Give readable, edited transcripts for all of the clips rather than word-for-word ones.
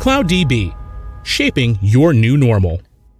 CloudDB, shaping your new normal.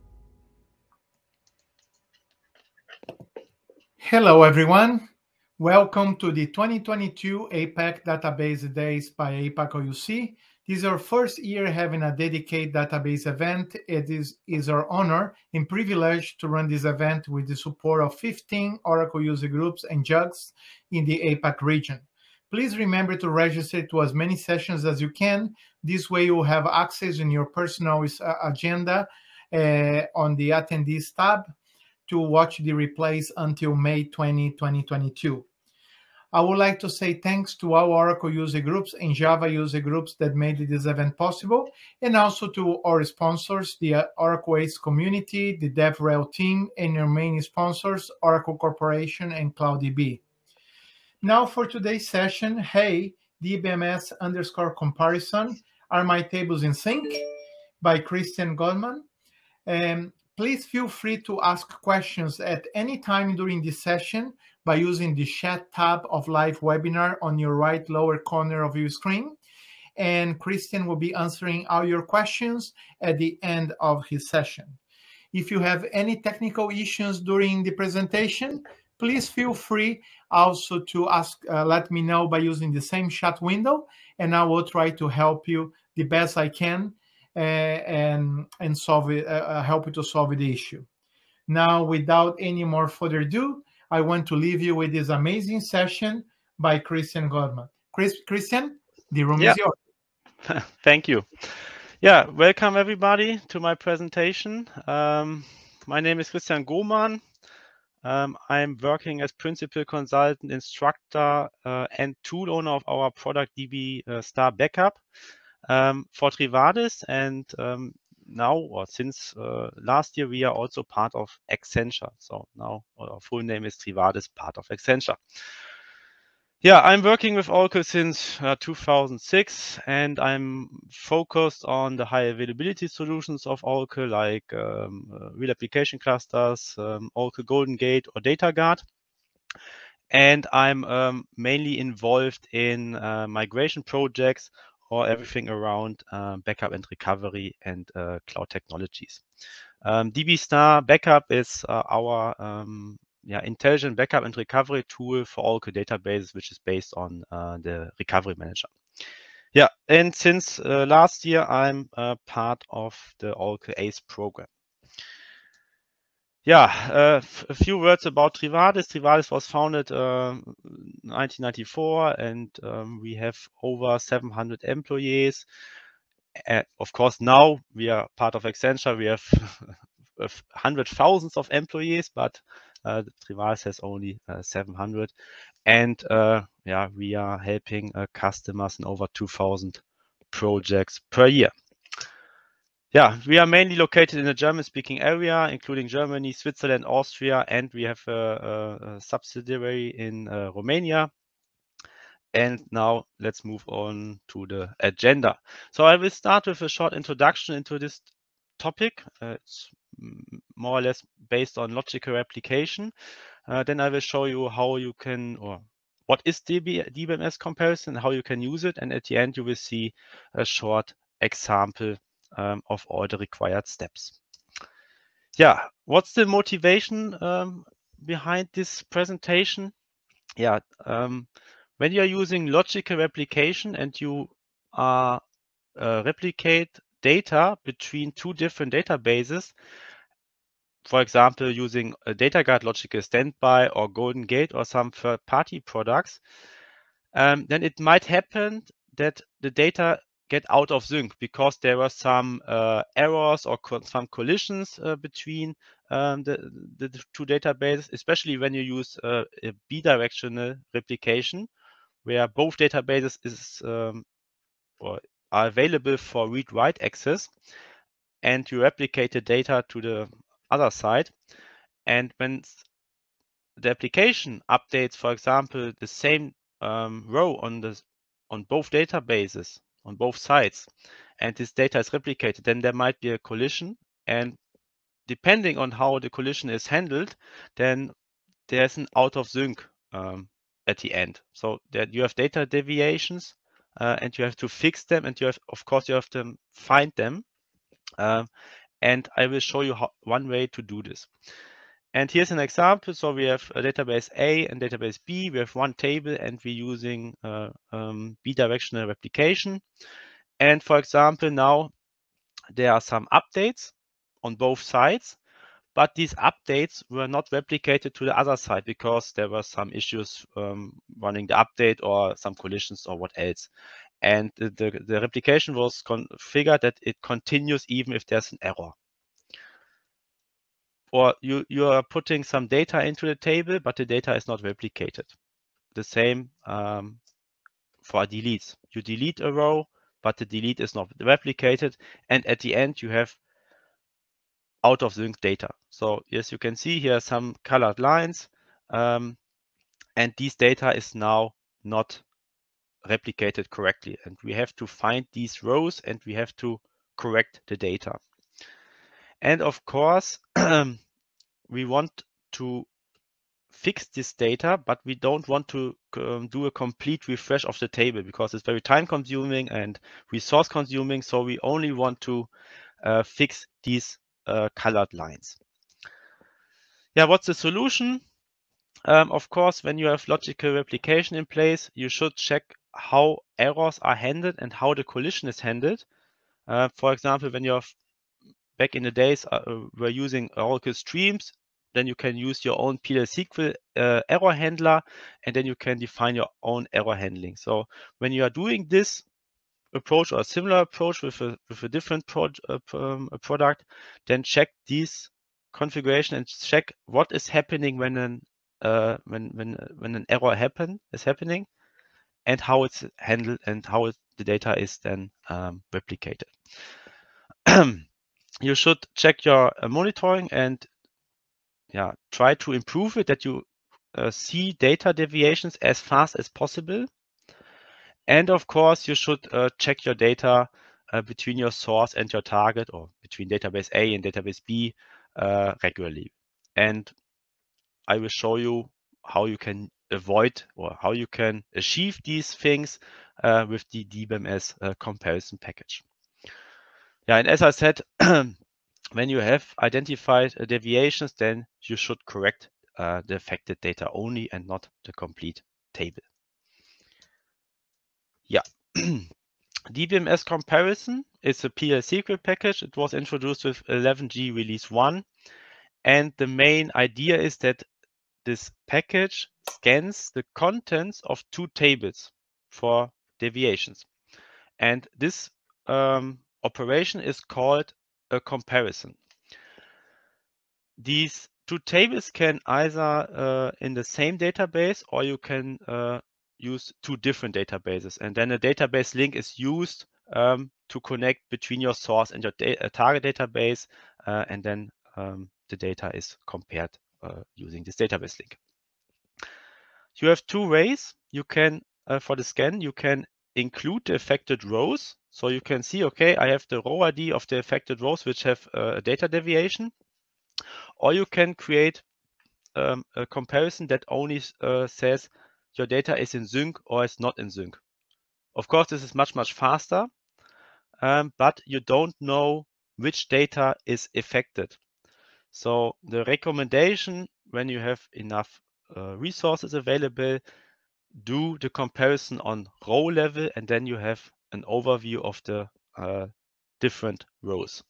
Hello, everyone. Welcome to the 2022 APAC Database Days by APAC OUC. This is our first year having a dedicated database event. It is our honor and privilege to run this event with the support of 15 Oracle user groups and JUGs in the APAC region. Please remember to register to as many sessions as you can. This way you will have access in your personal agenda on the attendees tab to watch the replays until May 20, 2022. I would like to say thanks to all Oracle user groups and Java user groups that made this event possible, and also to our sponsors, the Oracle ACE community, the DevRel team, and our main sponsors, Oracle Corporation and CloudDB. Now for today's session, hey, DBMS_comparison, Are My Tables in Sync? By Christian Goldman. Please feel free to ask questions at any time during this session by using the chat tab of live webinar on your right lower corner of your screen. And Christian will be answering all your questions at the end of his session. If you have any technical issues during the presentation, please feel free also to let me know by using the same chat window, and I will try to help you the best I can and solve it, help you to solve the issue. Now, without any more further ado, I want to leave you with this amazing session by Christian Goldman. Christian, the room is yours. Thank you. Yeah, welcome everybody to my presentation. My name is Christian Goldman. I'm working as principal consultant, instructor, and tool owner of our product DB Star Backup for Trivadis, and now, or since last year, we are also part of Accenture. So now our full name is Trivadis, part of Accenture. Yeah, I'm working with Oracle since 2006, and I'm focused on the high availability solutions of Oracle, like real application clusters, Oracle Golden Gate or DataGuard. And I'm mainly involved in migration projects or everything around backup and recovery and cloud technologies. DB Star Backup is our intelligent backup and recovery tool for Oracle databases, which is based on the Recovery Manager. Yeah, and since last year, I'm part of the Oracle ACE program. Yeah, a few words about Trivadis. Trivadis was founded 1994, and we have over 700 employees. Of course, now we are part of Accenture. We have hundred thousands of employees, but Trivadis has only 700. And yeah, we are helping customers in over 2,000 projects per year. Yeah, we are mainly located in the German-speaking area, including Germany, Switzerland, Austria, and we have a subsidiary in Romania. And now let's move on to the agenda. So I will start with a short introduction into this topic. It's more or less based on logical replication. Then I will show you how you can, or what is DBMS comparison, how you can use it. And at the end, you will see a short example of all the required steps. Yeah, what's the motivation behind this presentation? Yeah, when you're using logical replication and you replicate data between two different databases, for example, using a DataGuard logical standby or Golden Gate or some third-party products, then it might happen that the data get out of sync because there were some errors or some collisions between the two databases, especially when you use a bidirectional replication, where both databases or are available for read-write access, and you replicate the data to the other side. And when the application updates, for example, the same row on both databases, on both sides, and this data is replicated, then there might be a collision. And depending on how the collision is handled, then there's an out of sync at the end. So that you have data deviations and you have to fix them, and you have, of course, you have to find them. And I will show you one way to do this. And here's an example. So we have a database A and database B. We have one table, and we're using bidirectional replication. And for example, now there are some updates on both sides, but these updates were not replicated to the other side because there were some issues running the update or some collisions or what else. And the replication was configured that it continues even if there's an error. Or you are putting some data into the table, but the data is not replicated. The same for deletes. You delete a row, but the delete is not replicated. And at the end, you have out of sync data. So as you can see here, some colored lines, and these data is now not replicated correctly. And we have to find these rows, and we have to correct the data. And of course, we want to fix this data, but we don't want to do a complete refresh of the table because it's very time consuming and resource consuming. So we only want to fix these colored lines. Yeah, what's the solution? Of course, when you have logical replication in place, you should check how errors are handled and how the collision is handled. For example, when you have back in the days were using Oracle Streams, then you can use your own PL/SQL error handler, and then you can define your own error handling. So when you are doing this approach or a similar approach with a different product, then check these configuration and check what is happening when an error is happening, and how it's handled and how the data is then replicated. You should check your monitoring and try to improve it, that you see data deviations as fast as possible. And of course, you should check your data between your source and your target, or between database A and database B regularly. And I will show you how you can avoid or how you can achieve these things with the DBMS comparison package. Yeah, and as I said, when you have identified deviations, then you should correct the affected data only and not the complete table. Yeah, DBMS comparison is a PL/SQL package. It was introduced with 11G release 1. And the main idea is that this package scans the contents of two tables for deviations. And this operation is called a comparison. These two tables can either in the same database, or you can use two different databases. And then a database link is used to connect between your source and your target database, and then the data is compared using this database link. You have two ways. You can, for the scan, you can include the affected rows. So you can see, okay, I have the row ID of the affected rows which have a data deviation. Or you can create a comparison that only says your data is in sync or is not in sync. Of course, this is much, much faster, but you don't know which data is affected. So the recommendation, when you have enough resources available, do the comparison on row level, and then you have an overview of the different rows.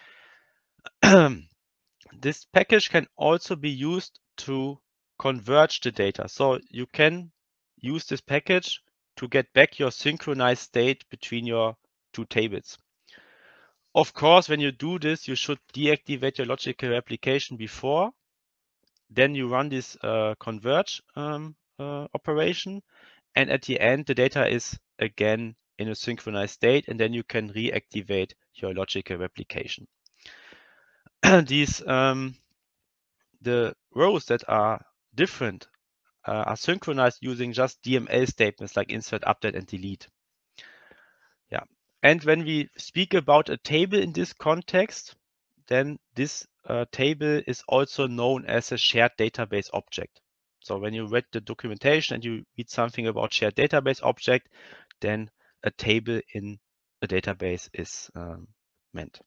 This package can also be used to converge the data. So you can use this package to get back your synchronized state between your two tables. Of course, when you do this, you should deactivate your logical replication before. Then you run this converge operation, and at the end, the data is again in a synchronized state, and then you can reactivate your logical replication. These the rows that are different are synchronized using just DML statements like insert, update, and delete. Yeah, and when we speak about a table in this context, then this table is also known as a shared database object. So when you read the documentation and you read something about shared database object, then a table in a database is meant.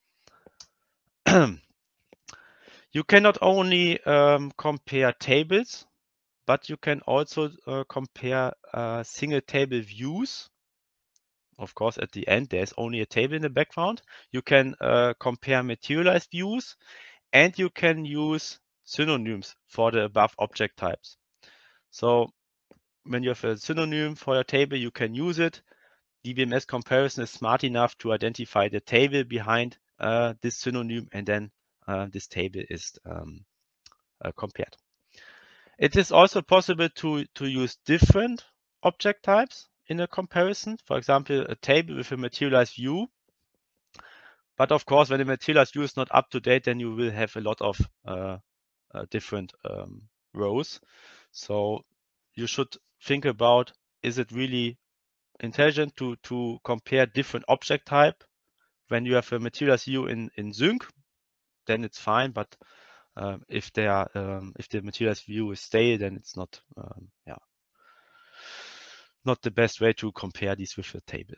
You can not only compare tables, but you can also compare single table views. Of course, at the end, there's only a table in the background. You can compare materialized views, and you can use synonyms for the above object types. So when you have a synonym for your table, you can use it. DBMS comparison is smart enough to identify the table behind this synonym, and then this table is compared. It is also possible to use different object types in a comparison. For example, a table with a materialized view. But of course, when the materialized view is not up to date, then you will have a lot of different rows. So you should think about, is it really intelligent to compare different object type? When you have a materialized view in Sync, then it's fine. But if the materialized view is stale, then it's not not the best way to compare these with a table.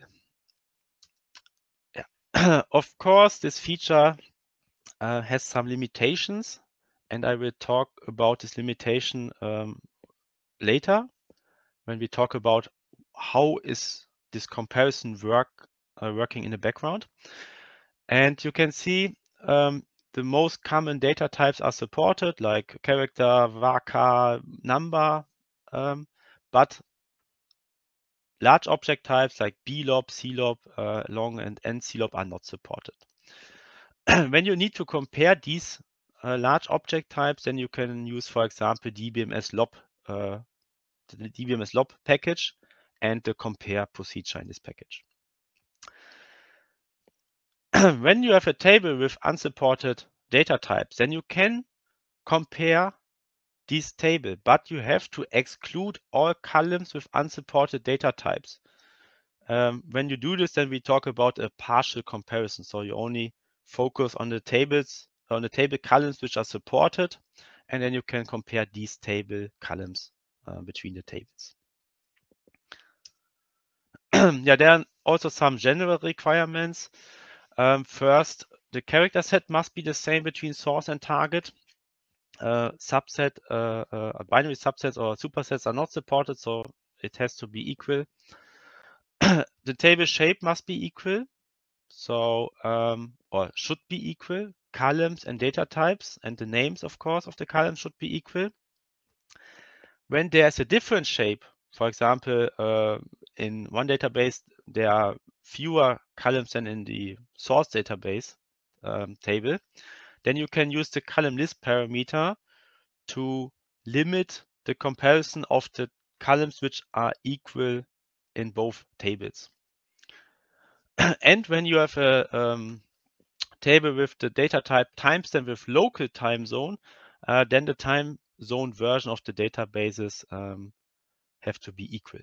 Yeah. Of course, this feature has some limitations, and I will talk about this limitation later when we talk about how is this comparison working in the background. And you can see the most common data types are supported, like character, varchar, number, but large object types like blob, clob, long and nclob are not supported. When you need to compare these large object types, then you can use, for example, DBMS lob, the DBMS lob package and the compare procedure in this package. When you have a table with unsupported data types, then you can compare this table, but you have to exclude all columns with unsupported data types. When you do this, then we talk about a partial comparison. So you only focus on the tables, on the table columns which are supported, and then you can compare these table columns between the tables. Yeah, there are also some general requirements. First, the character set must be the same between source and target. Subset, binary subsets or supersets are not supported, so it has to be equal. The table shape must be equal, so or should be equal. Columns and data types and the names, of course, of the columns should be equal. When there's a different shape, for example, in one database there are fewer columns than in the source database table, then you can use the column list parameter to limit the comparison of the columns which are equal in both tables. And when you have a table with the data type timestamp with local time zone, then the time zone version of the databases have to be equal.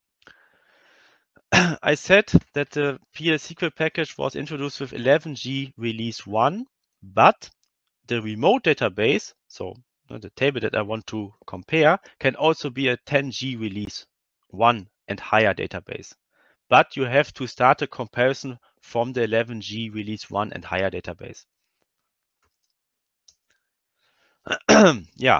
I said that the PL/SQL package was introduced with 11G release 1, but the remote database, so the table that I want to compare, can also be a 10G release 1 and higher database. But you have to start a comparison from the 11G release 1 and higher database. Yeah.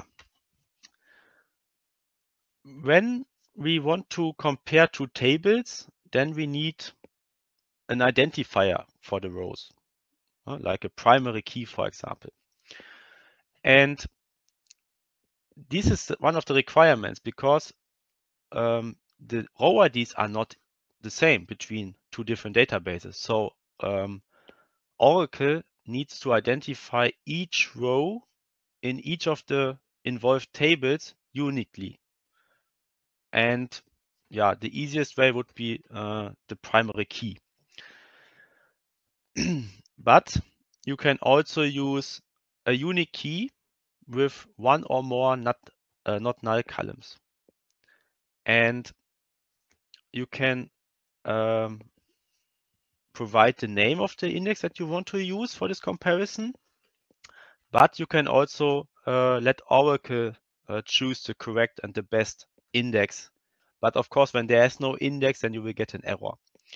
When we want to compare two tables, then we need an identifier for the rows, like a primary key, for example. And this is one of the requirements, because the row IDs are not the same between two different databases. So Oracle needs to identify each row in each of the involved tables uniquely. And yeah, the easiest way would be the primary key. But you can also use a unique key with one or more not null columns. And you can provide the name of the index that you want to use for this comparison. But you can also let Oracle choose the correct and the best index But of course, when there is no index, then you will get an error.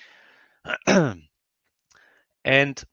And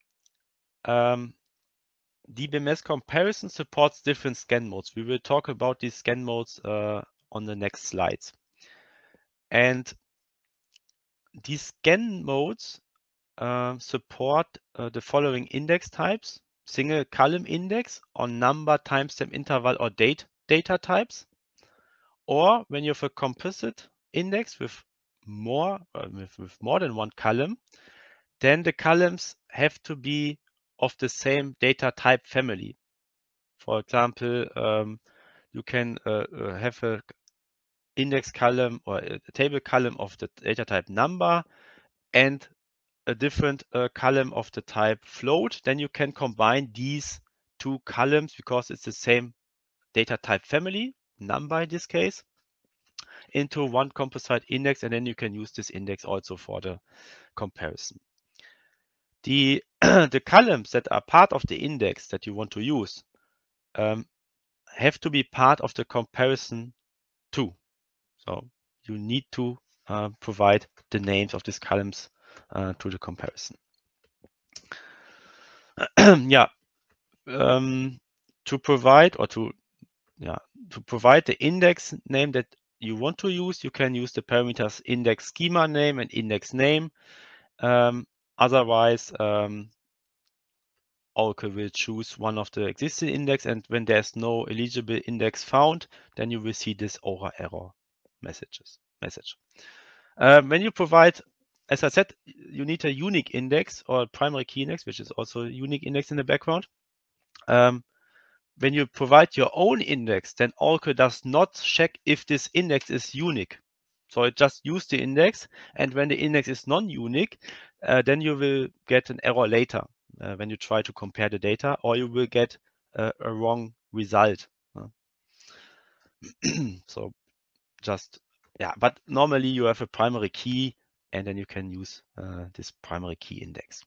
DBMS comparison supports different scan modes. We will talk about these scan modes on the next slides. And these scan modes support the following index types: single column index on number, timestamp, interval, or data types. Or when you have a composite index with more than one column, then the columns have to be of the same data type family. For example, you can have a index column or a table column of the data type number and a different column of the type float. Then you can combine these two columns because it's the same data type family, number in this case, into one composite index, and then you can use this index also for the comparison. The columns that are part of the index that you want to use have to be part of the comparison too. So you need to provide the names of these columns to the comparison. Yeah, to provide the index name that you want to use, you can use the parameters index schema name and index name. Otherwise, Oracle will choose one of the existing index, and when there's no eligible index found, then you will see this error message. When you provide, as I said, you need a unique index or primary key index, which is also a unique index in the background. When you provide your own index, then Oracle does not check if this index is unique. So it just uses the index, and when the index is non-unique, then you will get an error later when you try to compare the data, or you will get a wrong result. So just, yeah, but normally you have a primary key, and then you can use this primary key index.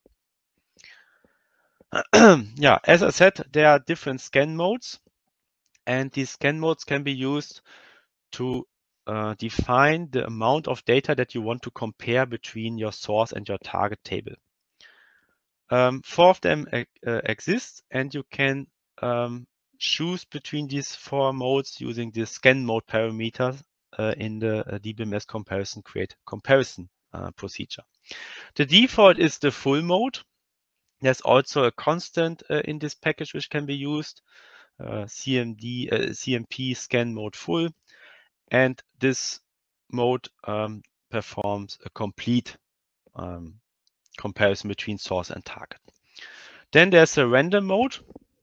Yeah, as I said, there are different scan modes, and these scan modes can be used to define the amount of data that you want to compare between your source and your target table. 4 of them exist, and you can choose between these 4 modes using the scan mode parameters in the DBMS create comparison procedure. The default is the full mode. There's also a constant in this package which can be used, CMP scan mode full, and this mode performs a complete comparison between source and target. Then there's a random mode.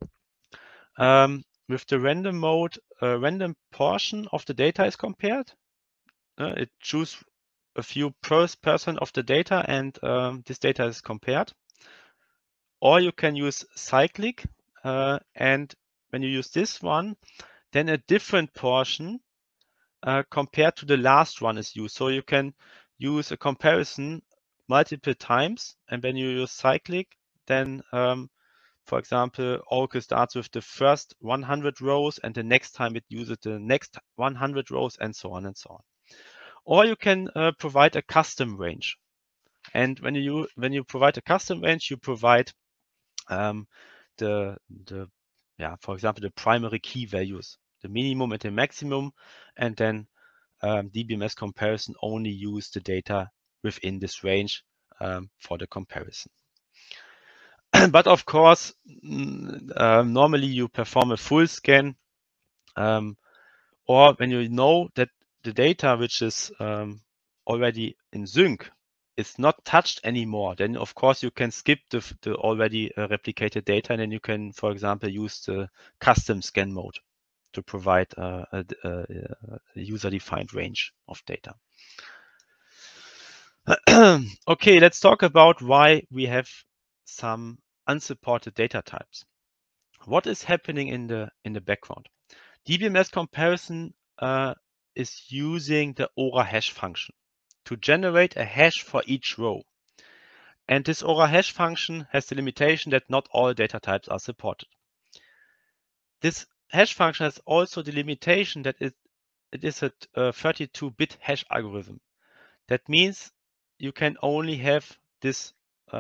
With the random mode, a random portion of the data is compared. It chooses a few % of the data, and this data is compared. Or you can use cyclic, and when you use this one, then a different portion compared to the last one is used. So you can use a comparison multiple times, and when you use cyclic, then for example, Oracle starts with the first 100 rows, and the next time it uses the next 100 rows, and so on and so on. Or you can provide a custom range, and when you provide a custom range, you provide for example, the primary key values, the minimum and the maximum, and then DBMS comparison only use the data within this range for the comparison. But of course, normally you perform a full scan, or when you know that the data which is already in sync is not touched anymore, then of course you can skip the already replicated data, and then you can, for example, use the custom scan mode to provide a user-defined range of data. Okay, let's talk about why we have some unsupported data types. What is happening in the background? DBMS comparison is using the ORA hash function to generate a hash for each row. And this ORA hash function has the limitation that not all data types are supported. This hash function has also the limitation that it it is a 32-bit hash algorithm. That means you can only have this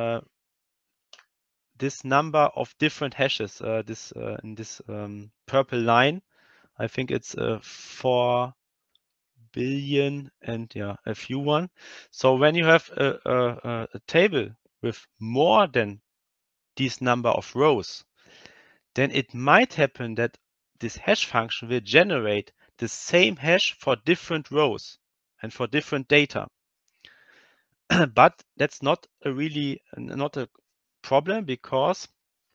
this number of different hashes. In this purple line, I think it's 4 billion and a few one. So when you have a table with more than this number of rows, then it might happen that this hash function will generate the same hash for different rows and for different data. But that's not a problem, because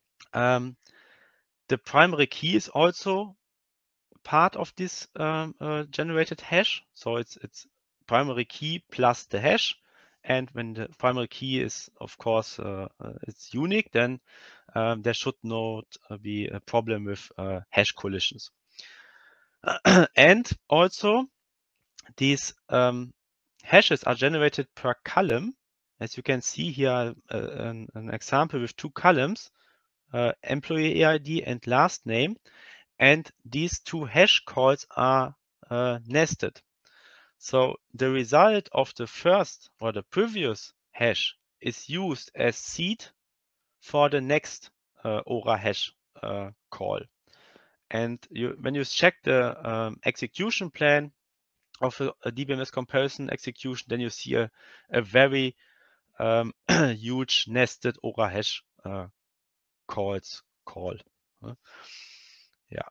the primary key is also part of this generated hash. So it's primary key plus the hash. And when the primary key is, of course, it's unique, then there should not be a problem with hash collisions. And also, these hashes are generated per column. As you can see here, an example with 2 columns, employee ID and last name. And these 2 hash calls are nested. So the result of the first or the previous hash is used as seed for the next ORA hash call. And when you check the execution plan of a DBMS comparison execution, then you see a very huge nested ORA hash call. Yeah.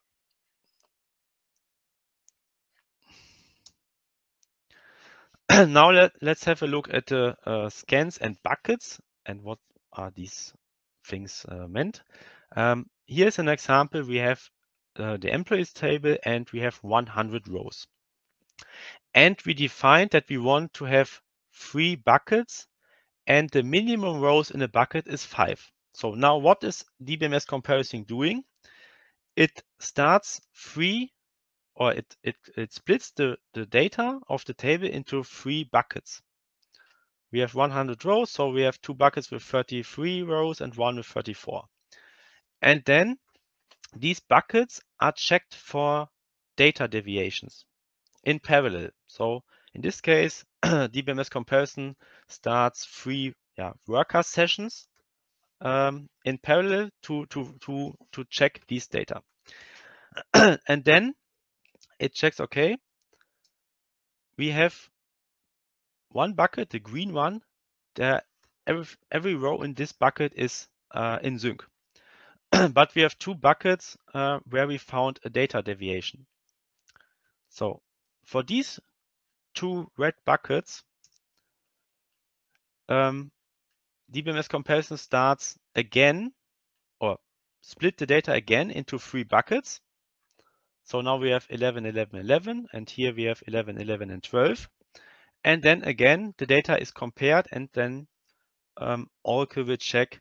Now let's have a look at the scans and buckets and what are these things meant. Here's an example. We have the employees table and we have 100 rows. And we defined that we want to have 3 buckets and the minimum rows in a bucket is 5. So now what is DBMS comparison doing? It starts it splits the data of the table into 3 buckets. We have 100 rows, so we have 2 buckets with 33 rows and 1 with 34. And then these buckets are checked for data deviations in parallel. So in this case, DBMS comparison starts 3 worker sessions in parallel to check these data. And then it checks, okay, we have 1 bucket, the green one, every row in this bucket is in sync. But we have 2 buckets where we found a data deviation. So for these 2 red buckets, DBMS comparison starts again, or split the data again into 3 buckets. So now we have 11, 11, 11, and here we have 11, 11, and 12. And then again, the data is compared, and then Oracle will check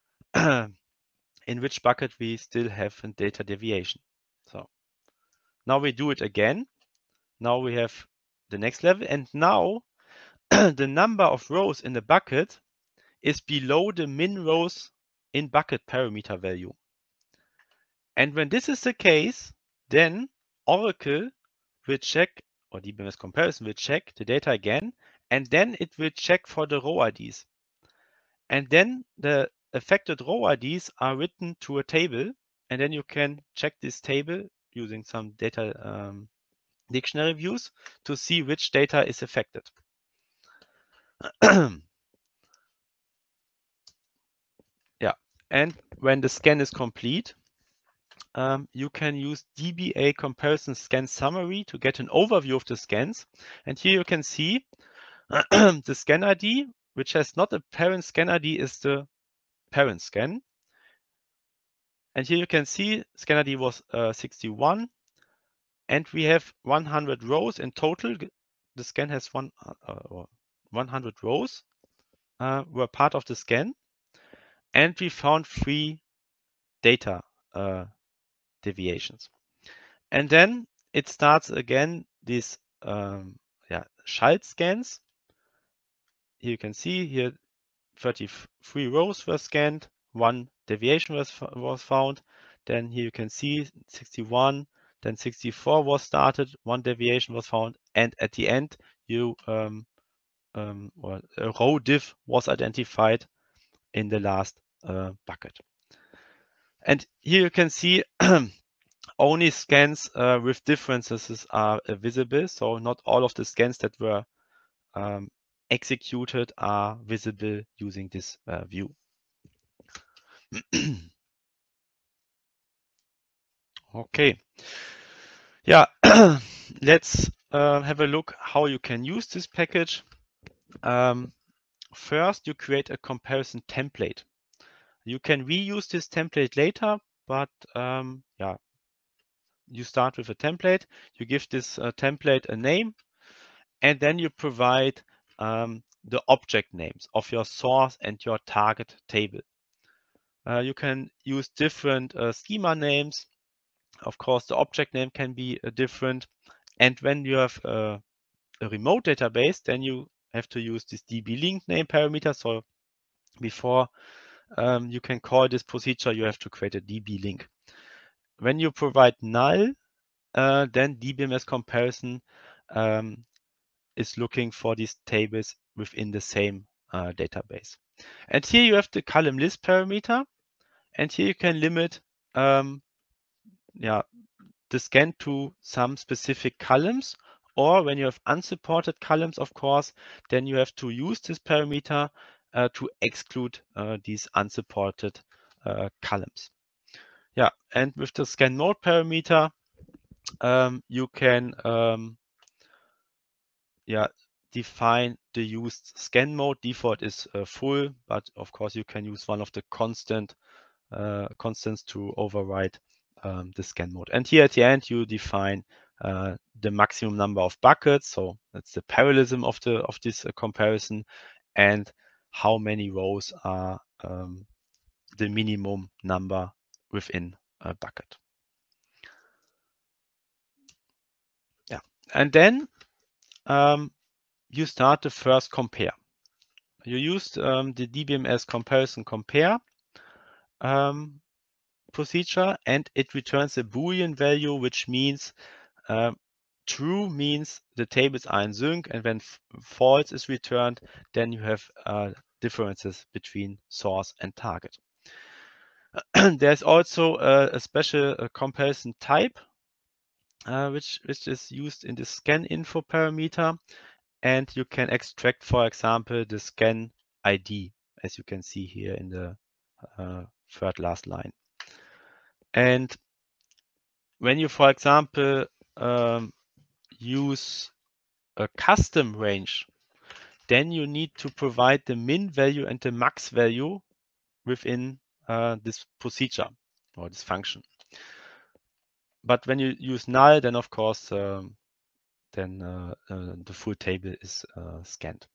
in which bucket we still have a data deviation. So now we do it again. Now we have the next level, and now the number of rows in the bucket is below the min rows in bucket parameter value. And when this is the case, then Oracle will check, or DBMS comparison will check the data again, and then it will check for the row IDs. And then the affected row IDs are written to a table, and then you can check this table using some data dictionary views to see which data is affected. Yeah, and when the scan is complete, you can use DBA comparison scan summary to get an overview of the scans. And here you can see the scan ID, which has not a parent scan ID, is the parent scan. And here you can see scan ID was 61, and we have 100 rows in total. The scan has 100 rows were part of the scan, and we found 3 data deviations. And then it starts again these Schalt scans. Here you can see here 33 rows were scanned, 1 deviation was found. Then here you can see 61, then 64 was started, 1 deviation was found, and at the end, you or a row diff was identified in the last bucket. And here you can see only scans with differences are visible. So not all of the scans that were executed are visible using this view. Okay. Yeah, let's have a look how you can use this package. First, you create a comparison template. You can reuse this template later, but yeah, you start with a template, you give this template a name, and then you provide the object names of your source and your target table. You can use different schema names. Of course, the object name can be different. And when you have a remote database, then you have to use this db-link name parameter. So before you can call this procedure, you have to create a db-link. When you provide null, then DBMS comparison is looking for these tables within the same database. And here you have the column list parameter, and here you can limit the scan to some specific columns, or when you have unsupported columns, of course, then you have to use this parameter to exclude these unsupported columns. Yeah, and with the scan mode parameter, you can define the used scan mode. Default is full, but of course you can use one of the constants to override the scan mode. And here at the end, you define the maximum number of buckets. So that's the parallelism of this comparison, and how many rows are the minimum number within a bucket. Yeah, and then you start the first compare. You used the DBMS comparison compare procedure, and it returns a Boolean value, which means true means the tables are in sync, and when false is returned, then you have differences between source and target. There's also a special comparison type, which is used in the scan info parameter, and you can extract, for example, the scan ID, as you can see here in the third last line. And when you, for example, use a custom range, then you need to provide the min value and the max value within this procedure or this function. But when you use null, then of course, then the full table is scanned.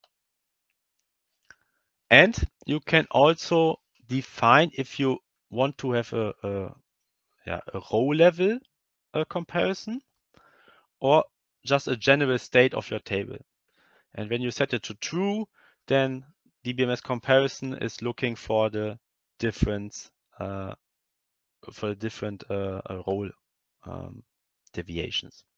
And you can also define if you want to have a row level comparison, or just a general state of your table. And when you set it to true, then DBMS comparison is looking for the difference for different row deviations.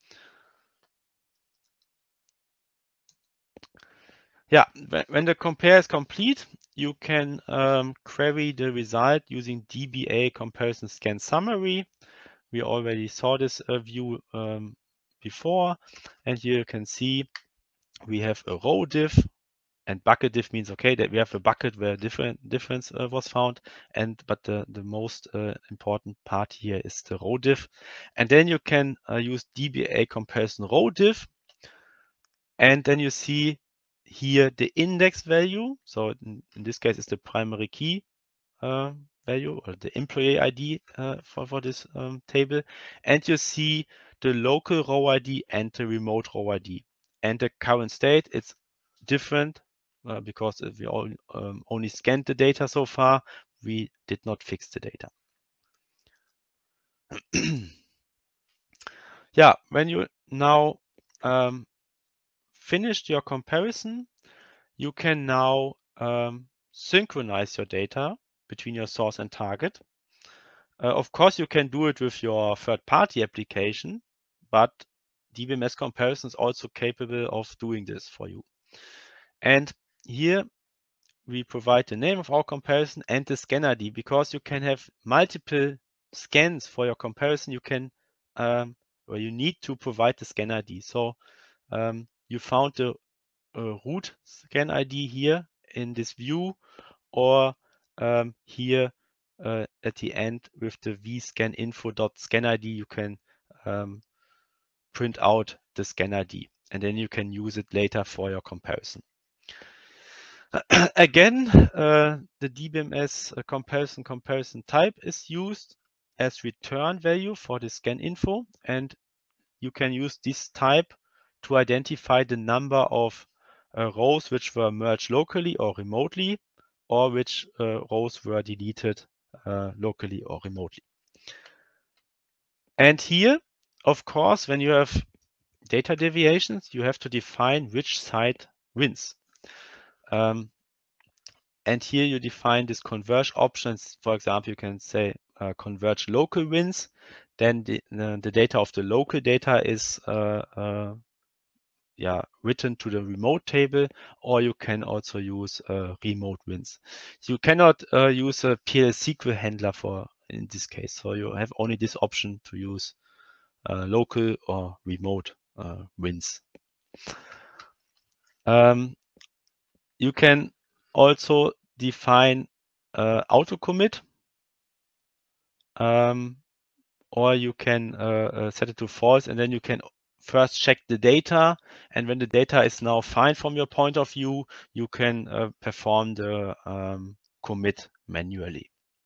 Yeah, when the compare is complete, you can query the result using DBA comparison scan summary. We already saw this view before, and here you can see we have a row diff, and bucket diff means okay that we have a bucket where difference was found, but the most important part here is the row diff. And then you can use DBA comparison row diff, and then you see here the index value. So in this case, it's the primary key value, or the employee ID for this table. And you see the local row ID and the remote row ID. And the current state, it's different because we all only scanned the data so far. We did not fix the data. Yeah, when you now finished your comparison, you can now synchronize your data between your source and target. Of course, you can do it with your third-party application, but DBMS Comparison is also capable of doing this for you. And here we provide the name of our comparison and the scan ID, because you can have multiple scans for your comparison. You can, or you need to provide the scan ID. So you found the root scan ID here in this view, or here at the end with the vScanInfo.ScanID, you can print out the scan ID, and then you can use it later for your comparison. Again, the DBMS comparison type is used as return value for the scan info, and you can use this type to identify the number of rows which were merged locally or remotely, or which rows were deleted locally or remotely. And here, of course, when you have data deviations, you have to define which side wins. And here you define this converge options. For example, you can say converge local wins. Then the data of the local data is written to the remote table, or you can also use remote wins. So you cannot use a PL/SQL handler for in this case. So you have only this option to use local or remote wins. You can also define auto commit, or you can set it to false, and then you can first check the data, and when the data is now fine from your point of view, you can perform the commit manually.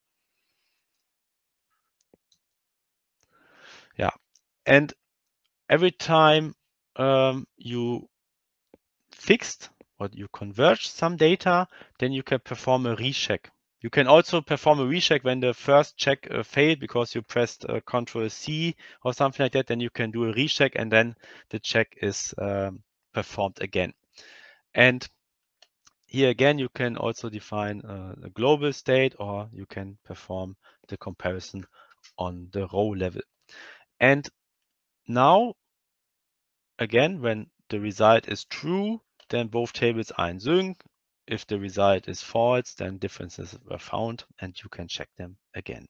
Yeah, and every time you fixed or you converge some data, then you can perform a recheck. You can also perform a recheck when the first check failed because you pressed Ctrl+C or something like that. Then you can do a recheck, and then the check is performed again. And here again, you can also define a global state, or you can perform the comparison on the row level. And now, again, when the result is true, then both tables are in sync. If the result is false, then differences were found, and you can check them again.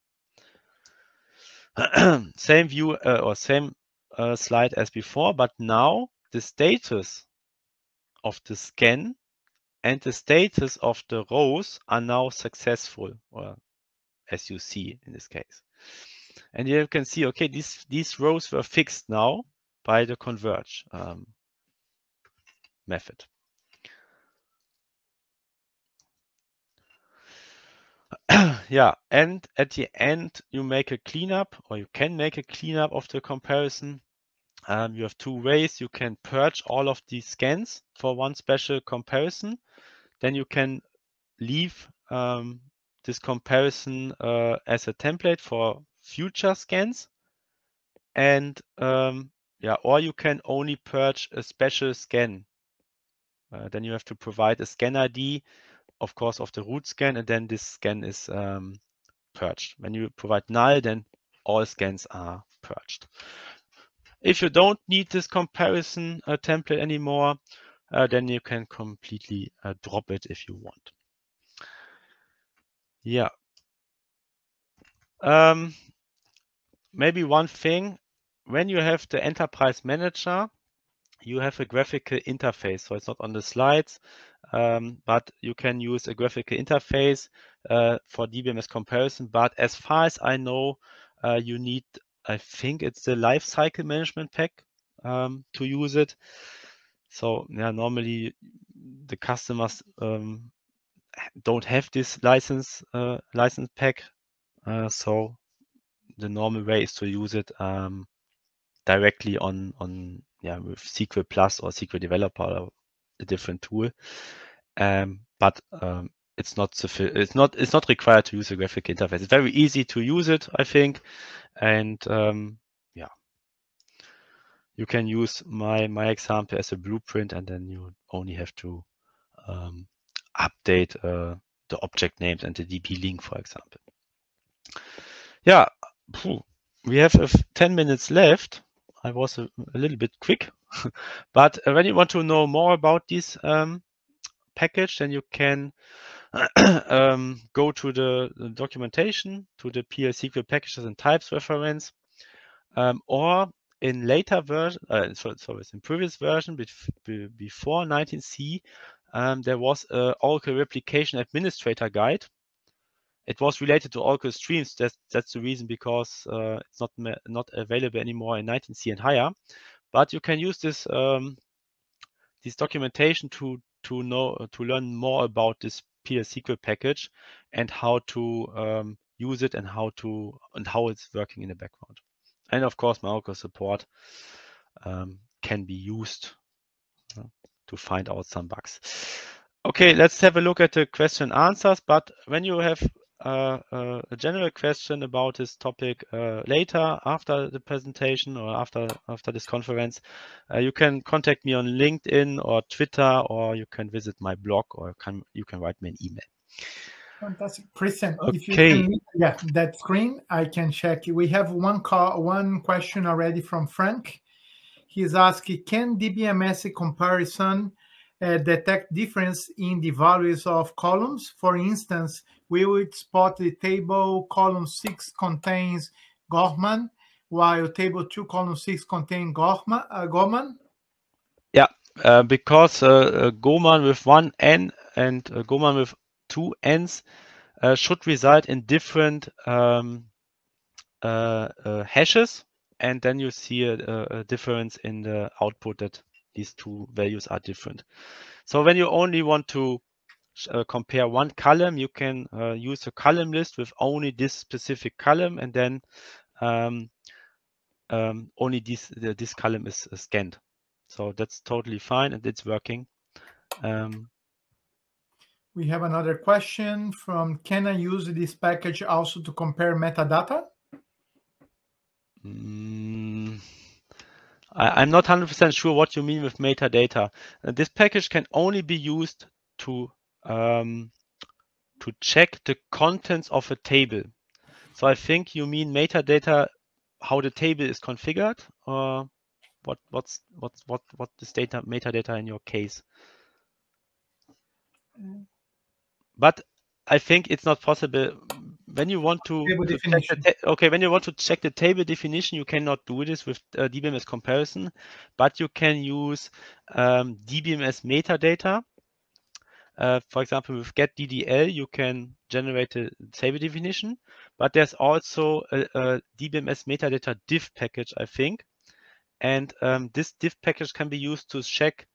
Same view or same slide as before, but now the status of the scan and the status of the rows are now successful, or as you see in this case. And here you can see, okay, these rows were fixed now by the converge method. Yeah, and at the end, you make a cleanup, or you can make a cleanup of the comparison. You have two ways. You can purge all of these scans for one special comparison. Then you can leave this comparison as a template for future scans. And or you can only purge a special scan. Then you have to provide a scan ID, of course, of the root scan, and then this scan is purged. When you provide null, then all scans are purged. If you don't need this comparison template anymore, then you can completely drop it if you want. Yeah. Maybe one thing, when you have the Enterprise Manager, you have a graphical interface. So it's not on the slides, but you can use a graphical interface for DBMS comparison. But as far as I know, you need, I think it's the Lifecycle Management Pack to use it. So yeah, normally the customers don't have this license pack. So the normal way is to use it directly on with SQL Plus or SQL Developer, or a different tool. But it's not required to use a graphic interface. It's very easy to use it, I think, and you can use my example as a blueprint, and then you only have to update the object names and the DB link, for example. Yeah, We have 10 minutes left. I was a little bit quick, but when you want to know more about this package, then you can go to the documentation, to the PL/SQL packages and types reference, or in later version, in previous version before 19C, there was a Oracle Replication Administrator Guide. It was related to Oracle Streams. That's the reason, because it's not available anymore in 19C and higher. But you can use this documentation to learn more about this PL/SQL package and how to use it and how it's working in the background. And of course, my Oracle support can be used to find out some bugs. Okay, let's have a look at the question and answers. But when you have a general question about this topic later, after the presentation or after this conference, you can contact me on LinkedIn or Twitter, or you can visit my blog, or you can write me an email. Fantastic, Christian. Okay. If you can, that screen, I can check. We have one question already from Frank. He's asking, can DBMS comparison detect difference in the values of columns? For instance, we would spot the table column 6 contains Gorman, while table 2 column 6 contains Gorman? Yeah, because Gorman with one N and Gorman with 2 N's should reside in different hashes, and then you see a difference in the output that these two values are different. So when you only want to compare one column, you can use a column list with only this specific column, and then only this column is scanned. So that's totally fine, and it's working. We have another question from, can I use this package also to compare metadata? I'm not 100% sure what you mean with metadata. This package can only be used to check the contents of a table. So I think you mean metadata, how the table is configured, or what is metadata in your case? But I think it's not possible. When you want to check the table definition, you cannot do this with DBMS comparison, but you can use DBMS metadata. For example, with getDDL, you can generate a table definition, but there's also a DBMS metadata diff package, I think. And this diff package can be used to check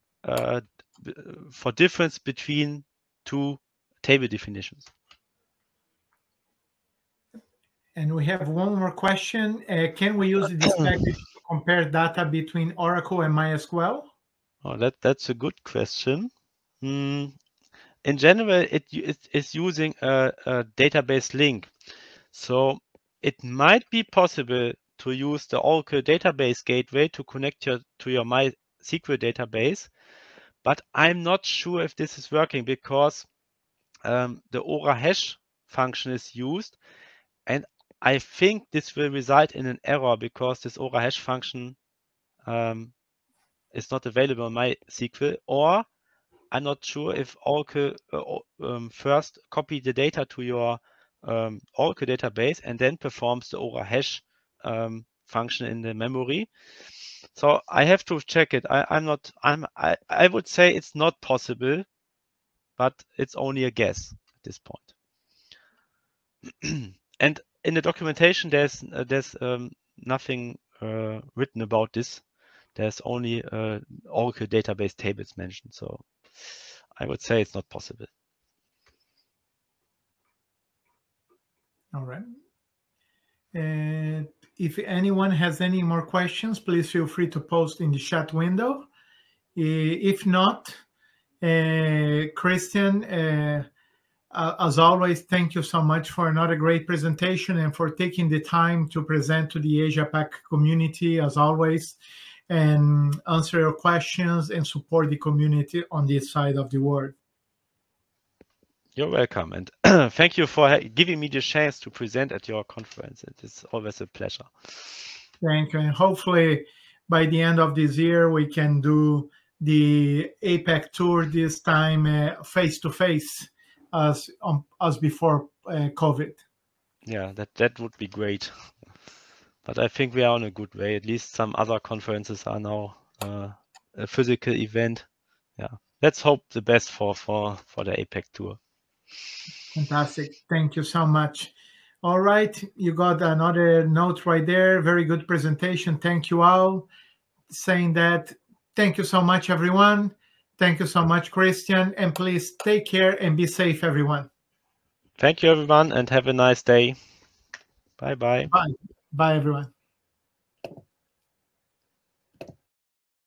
for difference between two table definitions. And we have one more question. Can we use this package to compare data between Oracle and MySQL? Oh, that's a good question. In general, it is using a database link. So it might be possible to use the Oracle Database Gateway to connect to your MySQL database, but I'm not sure if this is working, because the ORA hash function is used, and I think this will result in an error because this ORA hash function is not available in MySQL, or I'm not sure if Oracle first copy the data to your Oracle database and then performs the ORA hash function in the memory. So I have to check it. I would say it's not possible, but it's only a guess at this point. And in the documentation, there's nothing written about this. There's only Oracle database tables mentioned. So I would say it's not possible. All right. If anyone has any more questions, please feel free to post in the chat window. If not, Christian, as always, thank you so much for another great presentation and for taking the time to present to the Asia-Pac community, as always, and answer your questions and support the community on this side of the world. You're welcome. And thank you for giving me the chance to present at your conference. It is always a pleasure. Thank you. And hopefully by the end of this year, we can do the APAC tour this time face-to-face as before COVID. Yeah, that would be great. But I think we are on a good way. At least some other conferences are now a physical event. Yeah, let's hope the best for the APAC tour. Fantastic. Thank you so much. All right, you got another note right there. Very good presentation. Thank you all. Saying that, thank you so much, everyone. Thank you so much, Christian. And please take care and be safe, everyone. Thank you, everyone, and have a nice day. Bye-bye. Bye. Bye, everyone.